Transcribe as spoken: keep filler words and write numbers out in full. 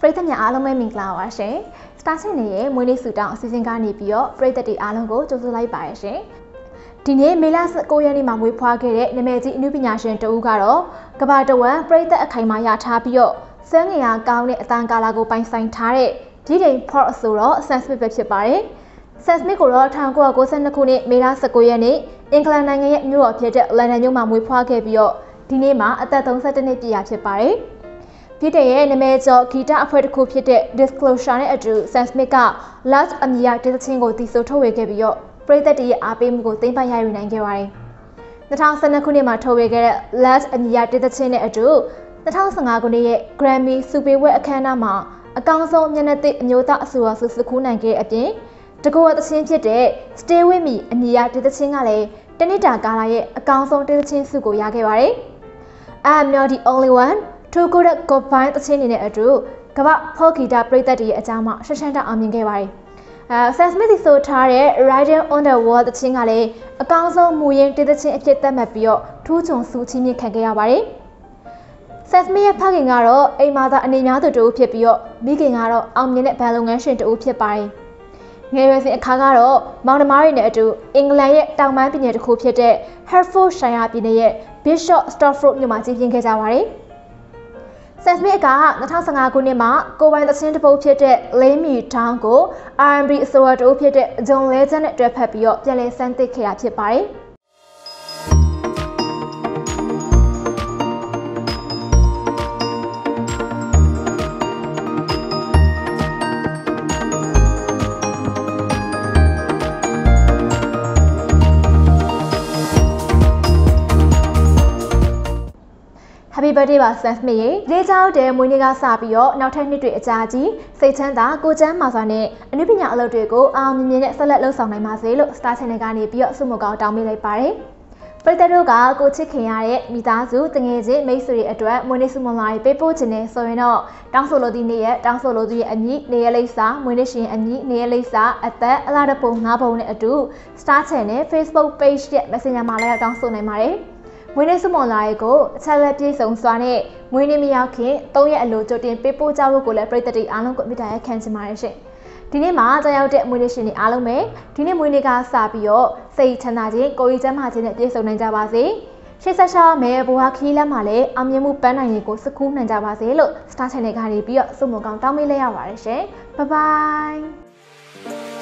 ပရိသတ်များအားလုံးပဲမင်္ဂလာပါရှင် Star Channel ရဲ့မွေးနေ့ဆုတောင်းအစီအစဉ်ကနေပြီးတော့ပရိသတ်တွေအားလုံးကိုကြိုဆိုလိုက်ပါရရှင်ဒီနေ့မေလ၉ရက်နေ့မှာမွေးဖွားခဲ့တဲ့နာမည်ကြီးအနုပညာရှင်တဦးကတော့ကမ္ဘာတဝန်းပရိသတ်အခိုင်အမာရထားပြီးတော့စွမ်းငယ်ရာကောင်းတဲ့အတန်ကာလာကိုပိုင်ဆိုင်ထားတဲ့ဒီဒိန်ဖော့ဆိုတော့ Sam Smith ပဲဖြစ်ပါတယ် Sam Smith ကိုတော့၁၉၉၂ခုနှစ်မေလ၁၉ရက်နေ့အင်္ဂလန်နိုင်ငံရဲ့မြို့တော်ဖြစ်တဲ့လန်ဒန်မြို့မှာမွေးဖွားခဲ့ပြီးတော့ဒီနေ့မှာအသက်၃၁နှစ်ပြည့်ရဖြစ်ပါတယ်ပြည်တဲ့ရဲ့နာမည်ကျော်ဂီတအဖွဲ့တစ်ခုဖြစ်တဲ့ Disclosure နဲ့အတူ Sam Smith က Last အမည်ရဒေသချင်းကိုတည်ဆူထုတ်ဝေခဲ့ပြီးတော့ပရိသတ်တွေရဲ့အားပေးမှုကိုသိမ်းပိုက်ရယူနိုင်ခဲ့ပါတယ်။၂၀၁၂ခုနှစ်မှာထုတ်ဝေခဲ့တဲ့ Last အမည်ရဒေသချင်းနဲ့အတူ၂၀၁၅ခုနှစ်ရဲ့ Grammy ဆုပေးပွဲအခမ်းအနားမှာအကောင်းဆုံးမျက်နှာသစ်အမျိုးသားအဆိုအဆုစကူးနိုင်ခဲ့အပြင်တကောသချင်းဖြစ်တဲ့ Stay With Me အမည်ရဒေသချင်းကလည်းတနစ်တာကာလာရဲ့အကောင်းဆုံးဒေသချင်းဆုကိုရခဲ့ပါတယ်။ I'm not the only oneထိုကိုရက်ကော်ပိုင်းတချင်းနေတဲ့အတူကမ္ဘာဖော်ဂီတာပရိသတ်တွေရဲ့အကြောင်းမှရှင်းရှင်းတအောင်မြင်ခဲ့ပါတယ်။အဲ Sam Smith ဆိုထားတဲ့ Riding on the Wall တချင်းကလည်းအကောင်းဆုံးမူရင်းတေးသချင်းအဖြစ်သတ်မှတ်ပြီးတော့ထူးချွန်ဆုချီးမြှင့်ခံခဲ့ရပါတယ်။ Sam Smith ရဲ့ဖခင်ကတော့အိမ်မာသားအနေများသူတူဖြစ်ပြီးတော့မိခင်ကတော့အောင်မြင်တဲ့ဘဏ်လုပ်ငန်းရှင်တူဖြစ်ပါတယ်။ငယ်ရွယ်စဉ်အခါကတော့မောင်နှမတွေနဲ့အတူအင်္ဂလန်ရဲ့တောင်ပိုင်းပြည်နယ်တစ်ခုဖြစ်တဲ့ Hertfordshire ပြည်နယ်ရဲ့ Bishop Stortford မြို့မှာကြီးပြင်းခဲ့ကြပါတယ်။ Sam Smith က၂၀၁၅ခုနှစ်မှာကိုပိုင်သချင်းတစ်ပုဒ်ဖြစ်တဲ့ Lay Me Down ကို R and B အဆိုတော်ဖြစ်တဲ့ John Legend နဲ့တွဲဖက်ပြီးတော့ပြန်လည်စမ်းသစ်ခဲ့တာဖြစ်ပါတယ်။Happy birthday ပါ Sam Smith ရေလေးချောက်တဲ့မွေးနေ့ကစပြီးတော့နောက်ထပ်နှစ်တွေအကြာကြီးစိတ်ချမ်းသာကိုချမ်းမာစွာနဲ့အနုပညာအလုပ်တွေကိုအောင်မြင်မြင်နဲ့ဆက်လက်လှုပ်ဆောင်နိုင်ပါစေလို့ Star Channel ကနေပြီးတော့ဆုမကောင်းတောင်းပေးလိုက်ပါတယ်ပရိသတ်တို့ကကိုချစ်ခင်ရတဲ့မိသားစုတငယ်ချင်းမိတ်ဆွေတွေအတွက်မွေးနေ့ဆုမွန်လာရေးပေးပို့ခြင်းနဲ့ဆိုရင်တော့တောင်းဆိုလိုသည့်နေ့ရက်တောင်းဆိုလိုသူရဲ့အမည်နေရလိပ်စာမွေးနေ့ရှင်အမည်နေရလိပ်စာအသက်အလားတပုံငါးပုံနဲ့အတူ Star Channel Facebook Page ရဲ့ Messenger မှာလည်းတောင်းဆိုနိုင်ပါတယ်မွေးနေ့ဆုမွန်လာရေးကိုအချက်လက်ပြည့်စုံစွာနဲ့မွေးနေ့မရောက်ခင်၃ရက်အလိုကြိုတင်ပေးပို့ကြဖို့ကိုလည်းပြည်သက်တွေအားလုံးကိုမြစ်တာရက်ခံချင်ပါတယ်ရှင်ဒီနေ့မှာကြောက်ရောက်တဲ့မွေးနေ့ရှင်တွေအားလုံးပဲဒီနေ့မွေးနေ့ကစပြီးတော့စိတ်ချမ်းသာခြင်းကိုယ်ရည်ကျန်းမာခြင်းနဲ့ပြည့်စုံနိုင်ကြပါစေရှေ့ဆက်ရှာမယ်ဘဝခီးလက်မှာလည်းအောင်မြင်မှုပန်းနိုင်ရေးကိုစကူးနိုင်ကြပါစေလို့ Star Channel ကနေပြီးတော့ဆုမကောင်းတောင်းပေးလိုက်ရပါတယ်ရှင် Bye bye